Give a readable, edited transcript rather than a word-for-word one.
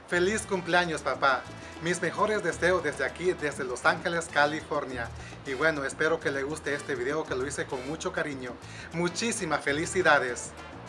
Feliz cumpleaños, papá. Mis mejores deseos desde aquí, desde Los Ángeles, California. Y bueno, espero que le guste este video que lo hice con mucho cariño. Muchísimas felicidades.